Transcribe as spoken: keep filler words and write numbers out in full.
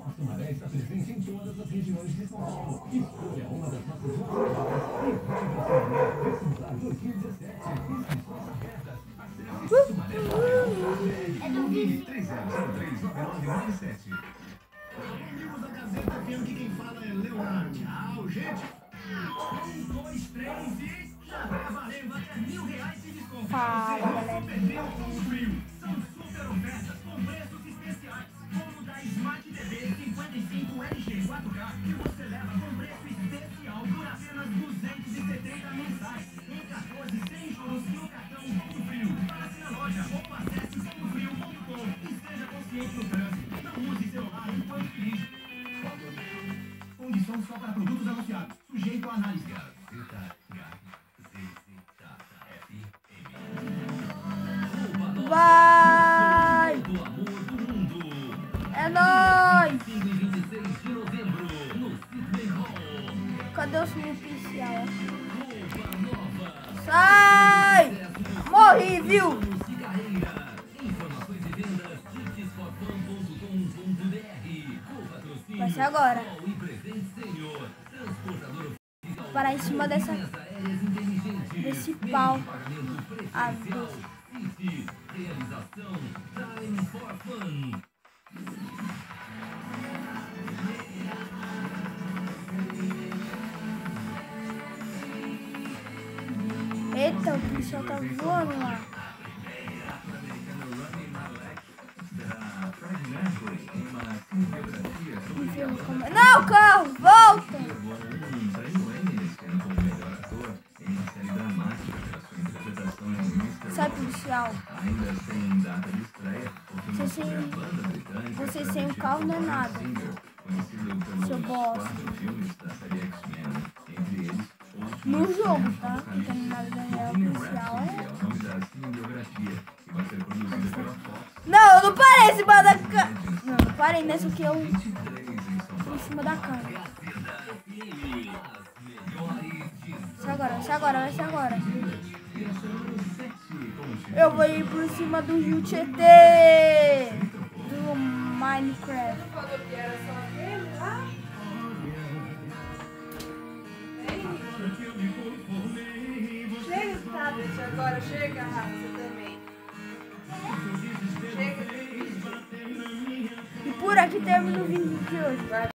Nossa Maré está presente em todas as regiões de São Paulo. Escolha uma das nossas lojas e vai para Nossa Maré Vestibular dois mil e dezessete. Inscrições abertas. Acesse Maré e três zero zero três nove nove nove sete. Amigos da Gazeta F M, que quem fala é Leonardo. Tchau, gente. Um, dois, três e... Já vai valendo até mil reais de desconto. Fala, galera. Perdeu com o frio. São super ofertas com preços especiais. Como da Smart T V cinquenta e cinco L G quatro K, que você leva com preço especial por apenas duzentos e setenta mensais. Em quatorze sem juros no cartão Ponto Frio. Passe na loja ou acesse ponto frio ponto com e esteja consciente no trânsito. Não use celular enquanto dirige. Condição só para produtos anunciados. Sujeito a análise. Vai! É nóis! Cadê o filme oficial? Sai! Morri, viu? Vai ser agora. Parar em cima dessa desse pau. Ah, Deus. Realização Time for Fun. Eita, o policial tá voando lá. Não, carro, volta! Sai, policial. Você sem, você sem o carro não é nada. Seu bosta. No jogo, tá? Porque na vida real, policial é... Não, eu não parei em cima da cama. Não, eu parei nessa que eu... em cima da cama. Vai ser agora, vai ser agora, vai ser agora. Eu vou ir por cima do Rio Tietê. Do Minecraft. Chega, tablet, agora. Chega, Rafa, você também. Chega. E por aqui termina o vídeo de hoje.